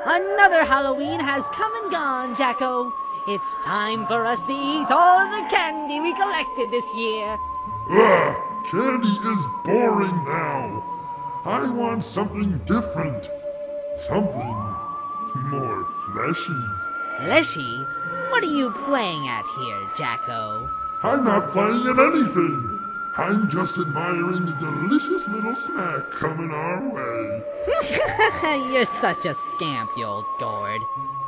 Another Halloween has come and gone, Jacko. It's time for us to eat all of the candy we collected this year. Candy is boring now. I want something different. Something more fleshy. Fleshy? What are you playing at here, Jacko? I'm not playing at anything. I'm just admiring the delicious little snack coming our way. You're such a scamp, you old gourd.